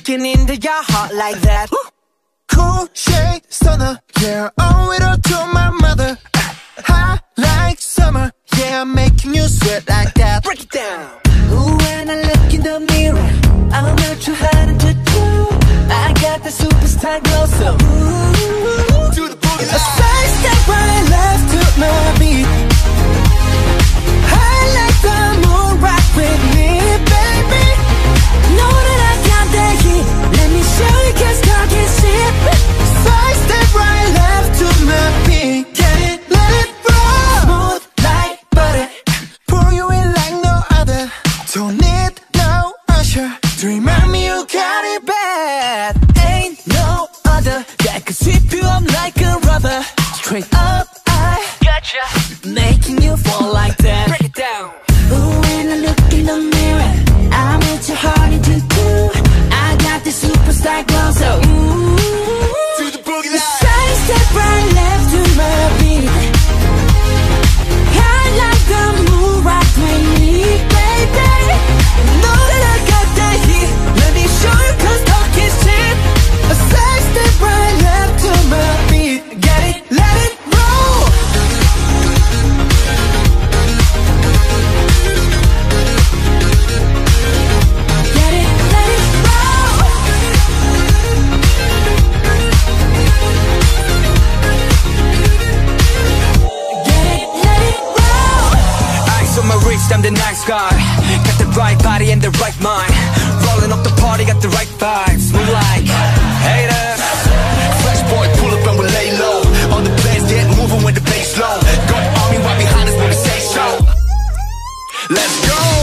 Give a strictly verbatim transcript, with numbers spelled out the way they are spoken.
looking into your heart like that. Cool shade stunner, yeah, owe it all to my mother. Hot like summer, yeah, I'm making you sweat like that. Break it down. Ooh, when I look in the mirror, I'm not too hard to do. I got the superstar glow, so ooh, Do the boogie a side step right left to my beat. I like the moon rock with me, baby. Know that I got that heat. Let me show you, cause talk is cheap. Side step right left to my beat. Get it, let it roll. Smooth like butter. Pour you in like no other. Don't need no usher to remind me you got it bad. Ain't no other that could sweep you up like a rubber. Straight up, I gotcha, making you fall like that. Break it down. Ooh, when I look in the mirror, I'm at your heart into two. I got the superstar glow, so ooh, Do the boogie line. side step right left to my beat. I like the moon rock with me, baby. Know that I got that heat. Let me show you, cause talk is cheap. A side step right left to my beat. Get it, let it roll. Get it, let it roll. Get it, let it roll. Eyes on my wrist, I'm the nice guy. Got the right body and the right mind. Rolling up the party, got the right vibes. Move like haters. Fresh boy, pull up and we lay low. All the players get moving with the bass low. Got the army right behind us when we say so. Let's go.